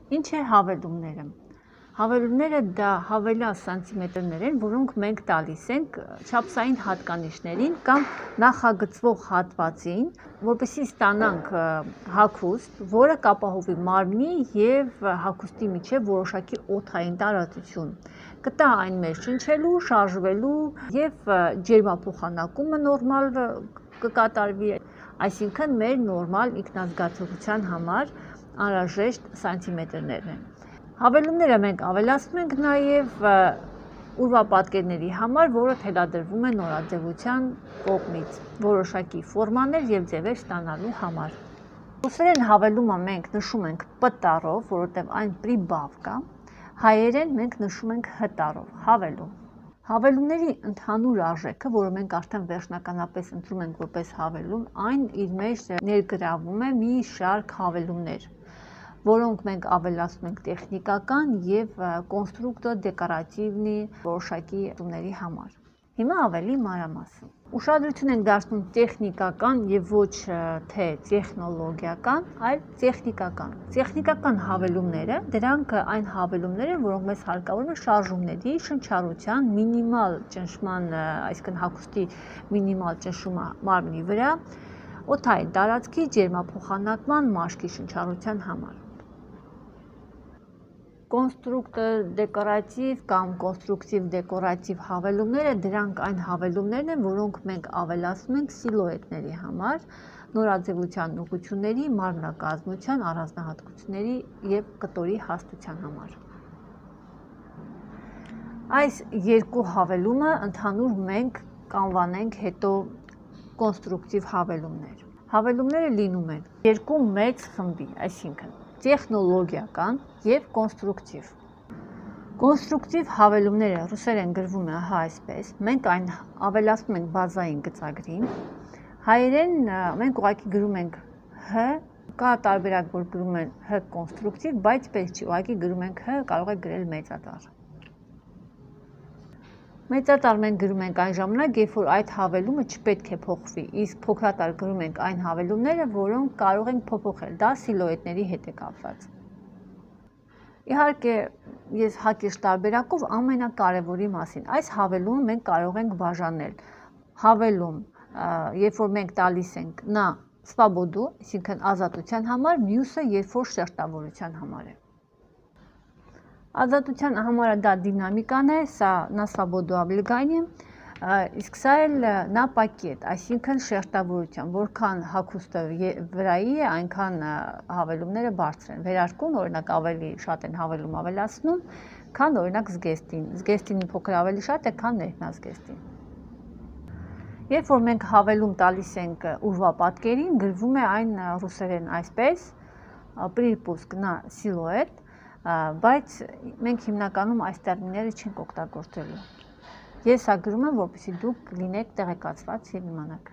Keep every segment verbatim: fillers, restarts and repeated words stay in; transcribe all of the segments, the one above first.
Ինչ է հավելումները։ Հավելումները դա հավելյալ սանտիմետրներ են, որոնք մենք տալիս ենք չափսային հատկանիշներին կամ նախագծվող հատվածին, որպեսզի ստանանք հագուստ, որը կապահովի մարմնի եւ հագուստի միջև որոշակի օդային տարածություն։ Կտա այն մեր շնչելու, շարժվելու եւ ջերմափոխանակումը նորմալ կկատարվի, այսինքն մեր նորմալ ինքնազգացողության համար անհրաժեշտ սանտիմետրներն են։ Հավելումները մենք ավելացնում ենք նաև ուրվապատկերների համար, որը թելադրվում է նորաձևության կողմից, որոշակի ֆորմաներ եւ ձևեր ստանալու համար։ Ռուսերեն հավելումը մենք նշում ենք P տառով, որովհետեւ այն прибавка, հայերեն մենք նշում ենք H տառով, հավելում։ Հավելումների ընդհանուր արժեքը, որը մենք արդեն վերջնականապես ընտրում ենք որպես հավելում, այն իր մեջ ներգրավում է մի շարք հավելումներ, որոնք մենք ավելացնում ենք տեխնիկական եւ կոնստրուկտոր դեկորատիվնի որոշակի ումների համար։ Հիմա ավելի մանրամասն։ Ուշադրություն ենք դարձնում տեխնիկական եւ ոչ թե տեխնոլոգիական, այլ տեխնիկական։ Տեխնիկական հավելումները, դրանք այն հավելումներ են, որոնք մեզ հարկավոր են շարժումների, շնչառության, մինիմալ ճնշման, այսինքն հագուստի մինիմալ ճնշումը մարմնի վրա, օդային տարածքի, ջերմափոխանակման, մաշկի շնչառության համար։ Կոնստրուկտոր դեկորատիվ կամ կոնստրուկտիվ դեկորատիվ հավելումները դրանք այն հավելումներն են, որոնք մենք ավելացնում ենք սիլուետների համար, նորաձևության ուղղությունների, մարմնակազմության, առանձնահատկությունների եւ կտորի հաստության համար։ Այս երկու հավելումը ընդհանուր մենք կանվանենք հետո կոնստրուկտիվ հավելումներ։ Հավելումները լինում են երկու մեծ խմբի, այսինքն տեխնոլոգիական եւ կոնստրուկտիվ։ Կոնստրուկտիվ հավելումները ռուսերեն գրվում է ահա այսպես, մենք այն ավելացնում ենք բազային գծագրին, հայերեն մենք ուղղակի գրում ենք H, կա տարբերակ, որ գրում են H կոնստրուկտիվ, բայց պես չի, ուղղակի գրում ենք H, կարող եք գրել մեծատառ։ Մեծատառ մենք գրում ենք այն ժամանակ, երբ որ այդ հավելումը չպետք է փոխվի, իսկ փոքրատառ գրում ենք այն հավելումները, որոնք կարող ենք փոփոխել, դա սիլուետների հետ է կապված։ Իհարկե, ես հակիրճ տարբերակով ամենակարևորի մասին, այս հավելումը մենք կարող ենք բաժանել։ Հավելում, երբ որ մենք տալիս ենք նա սվաբոդու, այսինքն ազատության համար, մյուսը երբ որ շերտավորության համար է։ Ազատության համարը դա դինամիկան է, սա նա սվաբոդու obligание, իսկ սա էլ նա պակետ, այսինքն շերտավորության, որքան հագուստը վրայի է, այնքան հավելումները բարձր են։ Վերարկուն, օրինակ ավելի շատ են հավելում ավելացնում, քան օրինակ զգեստին։ Զգեստին փոքր ավելի շատ է, քան ներքնազգեստին։ Երբ որ մենք հավելում տալիս ենք ուրվապատկերին, գրվում է այն ռուսերեն այսպես, припуск на силуэт, բայց մենք հիմնականում այս տերմինները չենք օգտագործելու։ Ես սա գրում եմ, որպեսզի դուք լինեք տեղեկացված եւ իմանաք։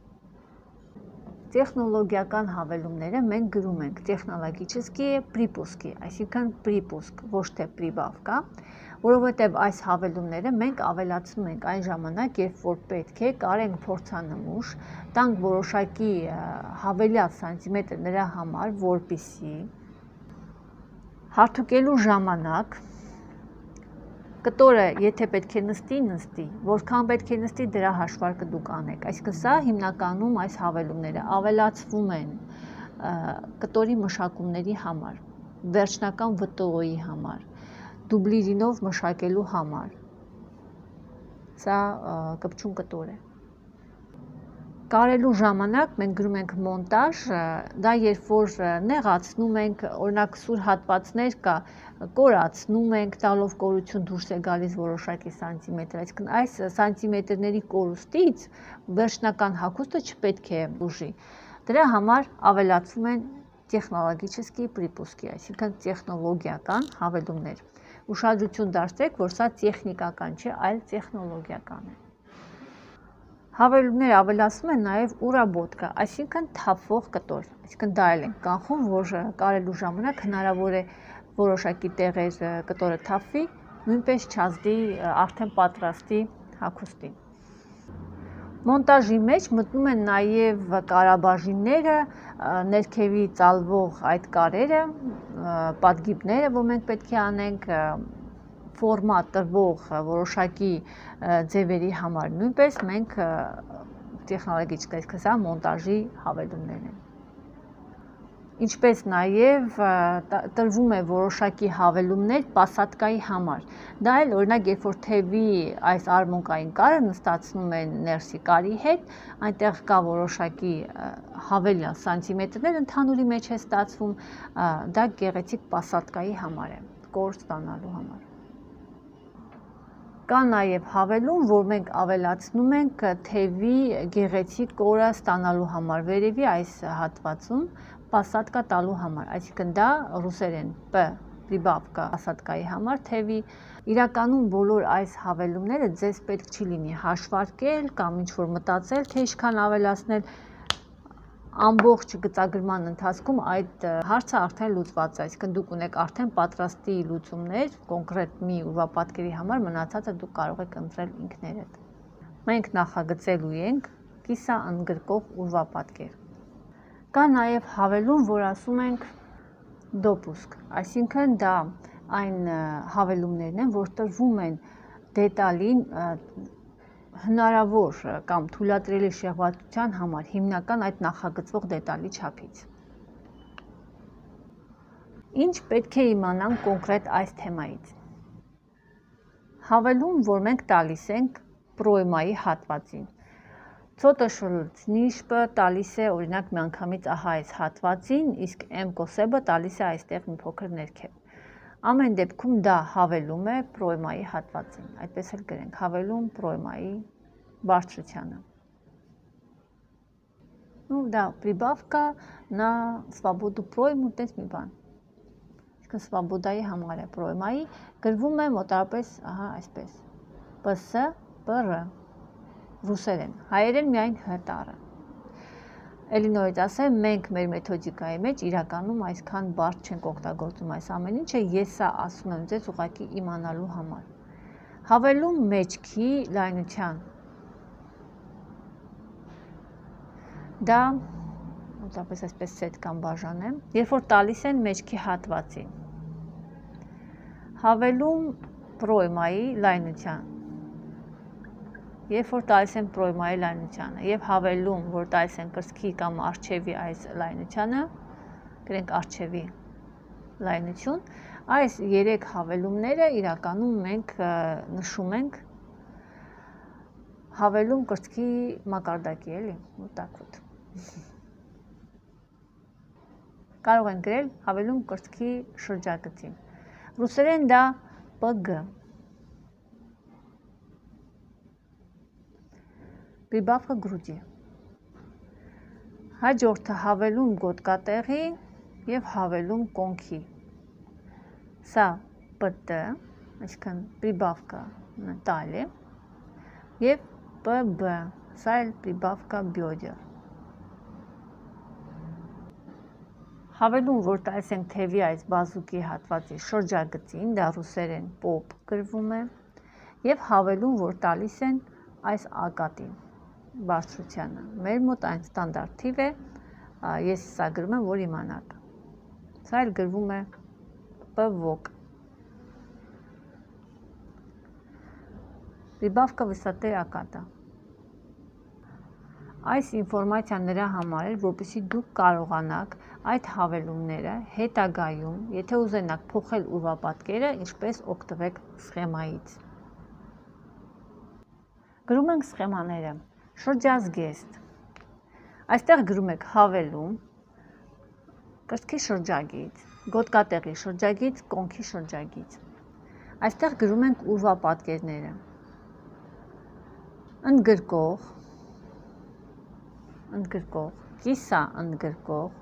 Տեխնոլոգիական հավելումները մենք գրում ենք տեխնոլոգические припуски, այսինքն припуск, ոչ թե прибавка, որովհետև այս հավելումները մենք ավելացնում ենք այն ժամանակ, երբ որ պետք է կարենք փորձանմուշ, տանք որոշակի հավելյալ սանտիմետր նրա համար, որպեսզի հարթուկելու ժամանակ կտորը, եթե պետք է նստի, նստի, որքան պետք է նստի, դրա հաշվարկը դուք անեք։ Այսինքն սա հիմնականում այս հավելումները ավելացվում են կտորի մշակումների համար, վերջնական V T O-ի համար, դուբլիրինով մշակելու համար։ Սա կպչուն կտոր է։ Կարելու ժամանակ մենք գրում ենք մոնտաժ, դա երբ որ նեղացնում ենք, օրինակ սուր հատվածներ կա, կորացնում ենք, տալով կորություն դուրս է գալիս որոշակի սանտիմետր, այսինքն այս սանտիմետրների կորուստից վերջնական հագուստը չպետք է ուժի։ Դրա համար ավելացվում են տեխնոլոգические припуски, այսինքն տեխնոլոգիական հավելումներ։ Ուշադրություն դարձրեք, որ սա տեխնիկական չէ, այլ տեխնոլոգիական է։ Հավելումները ավելացնում են նաև ուռաբոտկա, այսինքն թափվող կտոր, այսինքն դա էլ ենք կանխում, որ կարելու ժամանակ հնարավոր է որոշակի տեղեր կտորը թափվի, նույնպես չազդի արդեն պատրաստի հագուստին։ Մոնտաժի մեջ մտնում են նաև կարաբաժինները, ներքևի ծալվող այդ կարերը, պատգիպները, որ մենք պետք է անենք, ֆորմատ տրվող որոշակի ձևերի համար նույնպես մենք տեխնոլոգիչներ կսա մոնտաժի հավելումներն են։ Ինչպես նաև տրվում է որոշակի հավելումներ պասատկայի համար։ Դա էլ օրինակ, երբ որ թևի այս արմունկային կարը նստացնում են ներսի կարի հետ, այնտեղ կա որոշակի հավելյալ սանտիմետրներ, ընդհանուրի մեջ է ստացվում, դա գեղեցիկ պասատկայի համար է, կոր ստանալու համար։ Կա նաև հավելում, որ մենք ավելացնում ենք թևի գեղեցիկ կորը ստանալու համար, վերևի այս հատվածում պասատկա տալու համար, այսինքն դա ռուսերեն P pribavka պասատկայի համար թևի, իրականում բոլոր այս հավելումները ձեզ պետք չի լինի հաշվարկել կամ ինչ-որ մտածել, թե ինչքան ավելացնել, ամբողջ գծագրման ընթացքում այդ հարցը արդեն լուծված է, այսինքն դուք ունեք արդեն պատրաստի լուծումներ, կոնկրետ մի ուրվապատկերի համար, մնացածը դուք կարող եք ընտրել ինքներդ։ Մենք նախագծելու ենք կիսաընդգրկող ուրվապատկեր։ Կա նաև հավելում, որ ասում ենք դոպուսկ, այսինքն դա այն հավելումներն են, որ տրվում են դետալին հնարավոր կամ թույլատրելի շեղվածության համար, հիմնական այդ նախագծվող դետալի չափից։ Ինչ պետք է իմանանք կոնկրետ այս թեմայից։ Հավելում, որ մենք տալիս ենք պրոյմայի հատվածին։ Ցոտոշլցնիշպը տալիս է օրինակ միանգամից ահա այս հատվածին, իսկ M կոսեբը տալիս է այստեղ մի փոքր ներքև։ Ամեն դեպքում դա հավելում է պրոյմայի հատվածին, այդպես էլ գրենք, հավելում պրոյմայի բարձրությանը։ Ну да, pribavka na svobodu պրոյմու տես մի բան։ Իսկ սվաբոդայի համար է պրոյմայի, գրվում է մոտարապես, ահա այսպես, ps, pr, ռուսերեն, հայերեն միայն հ տառը։ Էլի նորից ասեմ, մենք մեր մեթոդիկայի մեջ իրականում այսքան բարդ չենք օգտագործում այս ամեն ինչը, ես սա ասում եմ ձեզ ուղղակի իմանալու համար։ Հավելում մեջքի լայնության։ Դա, մոտավորապես այսպես սետ կամ բաժանեմ, երբ որ տալիս են մեջքի հատվածին։ Հավելում պրոյմայի լայնության։ Երբ որ տալիս են պրոյմայի լայնությանը եւ հավելում, որ տալիս են կրծքի կամ արջևի այս լայնությանը, գրենք արջևի լայնություն, այս երեք հավելումները իրականում մենք նշում ենք հավելում կրծքի մակարդակի, էլի, մոտակոտ։ Կարող են գրել հավելում կրծքի շրջագծին։ Ռուսերեն դա P G։ Pribavka груди։ Հաջորդը հավելում գոտկատեղի և հավելում կոնքի։ Սա P T, այսինքն pribavka տալ է, և P B, սա էլ pribavka բյոդեր։ Հավելում, որ տալիս ենք թևի այս բազուկի հատվածի շրջագծին, դա ռուսերեն pop գրվում է, և հավելում, որ տալիս են այս ակատին բարձրությանը։ Մեր մոտ այն ստանդարտ թիվ է, ես սա գրում եմ, որ իմանաք։ Սա էլ գրվում է P вок։ Pribavka վիսատե ակատա։ Այս ինֆորմացիան նրա համար էր, որպեսզի դուք կարողանաք այդ հավելումները հետագայում, եթե ուզենաք փոխել ուրվապատկերը, ինչպես օգտվեք սխեմայից։ Գրում ենք սխեմաները։ Շրջազգեստ։ Այստեղ գրում եք հավելում կրծքի շրջագիծ, գոտկատեղի շրջագիծ, կոնքի շրջագիծ։ Այստեղ գրում ենք ուրվապատկերները։ Ընդգրկող, ընդգրկող, կիսա ընդգրկող,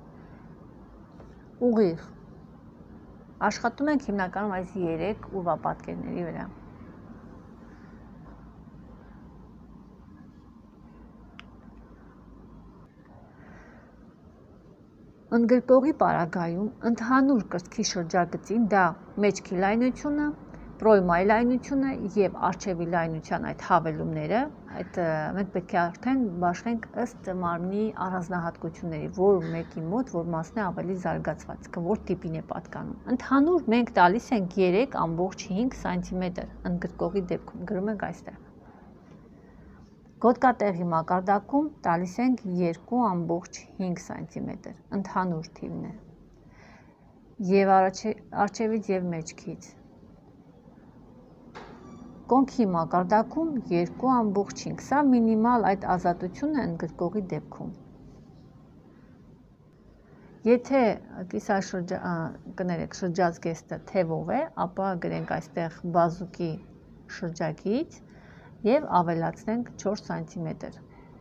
ուղիղ։ Աշխատում ենք հիմնականում այս երեք ուրվապատկերների վրա։ Ընդգրկողի պարագայում ընդհանուր կրծքի շրջագծին դա մեջքի լայնությունը, պրոյմայի լայնությունը եւ արչեւի լայնության այդ հավելումները, այդ մենք պետք է արդեն բաշխենք ըստ մարմնի առանձնահատկությունների, որ մեկի մոտ որ մասն է ավելի զարգացված, որ տիպին է պատկանում։ Ընդհանուր մենք տալիս ենք երեք ամբողջ հինգ սանտիմետր ընդգրկողի դեպքում, գրում ենք այստեղ։ Գոտկատեղի մակարդակում տալիս ենք երկու ամբողջ հինգ սանտիմետր, ընդհանուր թիվն է։ Եվ արջևից եւ մեջքից։ Կոնքի մակարդակում երկու ամբողջ հինգ, սա մինիմալ այդ ազատությունն է ընդգրկողի դեպքում։ Եթե կիսաշրջա, կներեք, շրջազգեստը թևով է, ապա գրենք այստեղ բազուկի շրջագիծ եւ ավելացնենք չորս սանտիմետր։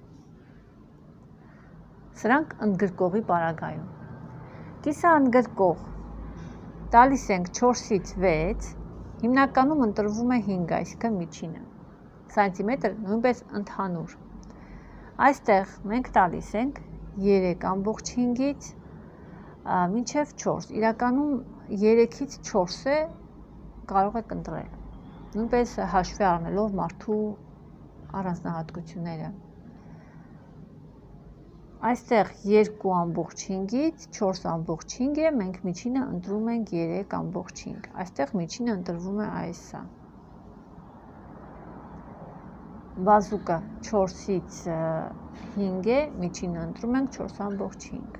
Սրանք ընդգրկողի պարագայում։ Կիսաընդգրկող տալիս ենք չորսից վեց, հիմնականում ընտրվում է հինգ, այսինքն միջինը, սանտիմետր նույնպես ընդհանուր։ Այստեղ մենք տալիս ենք երեք ամբողջ հինգից մինչև չորս, իրականում երեքից չորսը կարող եք ընտրել, նույնպես հաշվի առնելով մարդու առանձնահատկությունները։ Այստեղ երկու ամբողջ հինգից չորս ամբողջ հինգ է, մենք միջինը ընտրում ենք երեք ամբողջ հինգ, այստեղ միջինը ընտրվում է այսա։ Բազուկը չորսից հինգ է, միջինը ընտրում ենք չորս ամբողջ հինգ։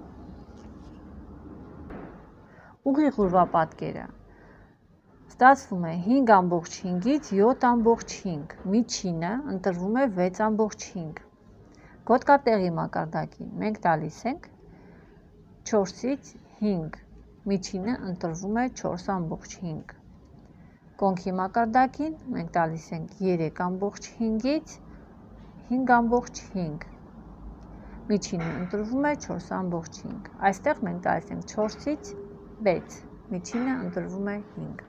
Ուղիղ ուրվապատկերը ստացվում է հինգ ամբողջ հինգից յոթ ամբողջ հինգ, միջինը ընտրվում է վեց ամբողջ հինգ։ Գոտկատեղի մակարդակին մենք տալիս ենք չորսից հինգ, միջինը ընտրվում է չորս ամբողջ հինգ։ Կոնքի մակարդակին մենք տալիս ենք երեք ամբողջ հինգից հինգ ամբողջ հինգ, միջինը ընտրվում է չորս ամբողջ հինգ։ Այստեղ մենք տալիս ենք չորսից վեց, միջինը ընտրվում է հինգ։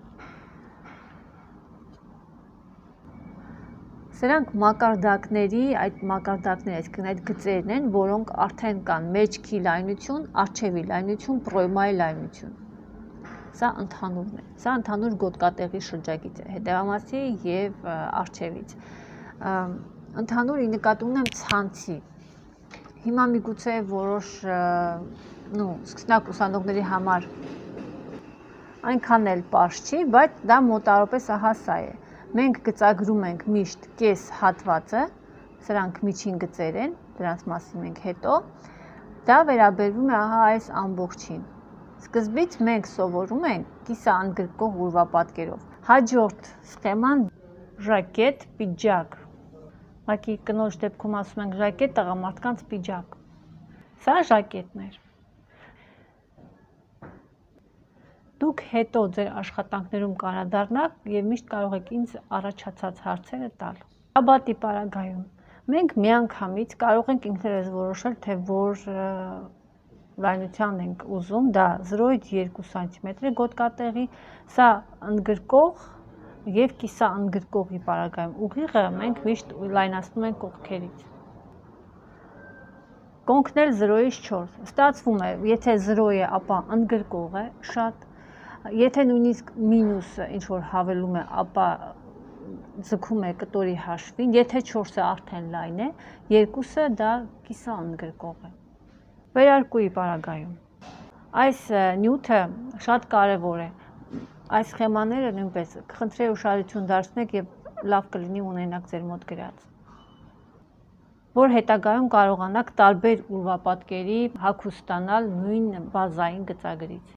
Սրանք մակարդակների, այդ մակարդակները, այսինքն այդ գծերն են, որոնք արդեն կան մեջքի լայնություն, առջևի լայնություն, պրոյմայի լայնություն։ Սա ընդհանուրն է, սա ընդհանուր գոտկատեղի շրջագիծ է, հետևամասի եւ առջևից։ Ընդհանուր ի նկատի ունեմ ցանցի։ Հիմա միգուցե որոշ նո, սկսնակ ուսանողների համար այնքան էլ պարզ չի, բայց դա մոտավորապես ահա սա է։ Մենք գծագրում ենք միշտ կես հատվածը, սրանք միջին գծեր են, դրանց մասին մենք հետո, դա վերաբերվում է ահա այս ամբողջին։ Սկզբից մենք սովորում ենք կիսաընդգրկող ուրվապատկերով։ Հաջորդ սխեման ժակետ, պիջակ։ Ուղղակի կնոջ դեպքում ասում ենք ժակետ, տղամարդկանց պիջակ։ Սա ժակետն էր։ Դուք հետո ձեր աշխատանքներում կանդրադառնաք եւ միշտ կարող եք ինձ առաջացած հարցերը տալ։ Աբատի պարագայում մենք միանգամից կարող ենք ինքներս որոշել, թե որ լայնության ենք ուզում, դա զրոյից երկու սանտիմետր է գոտկատեղի, սա ընդգրկող եւ կիսաընդգրկողի պարագայում ուղիղը մենք միշտ լայնացնում ենք կողքերից։ Կոնքն էլ զրոյից չորս։ Ստացվում է, եթե զրո է, ապա ընդգրկող է շատ։ Եթե նույնիսկ մինուսը ինչ-որ հավելում է, ապա ձգում է կտորի հաշվին, եթե չորսը արդեն լայն է, երկուսը դա կիսաընդգրկող է։ Վերարկուի պարագայում։ Այս նյութը շատ կարևոր է։ Այս սխեմաները նույնպես կխնդրեի ուշադրություն դարձնեք եւ լավ կլինի ունենաք ձեր մոտ գրած, որ հետագայում կարողանաք տարբեր ուրվապատկերի հագուստ ստանալ նույն բազային գծագրից։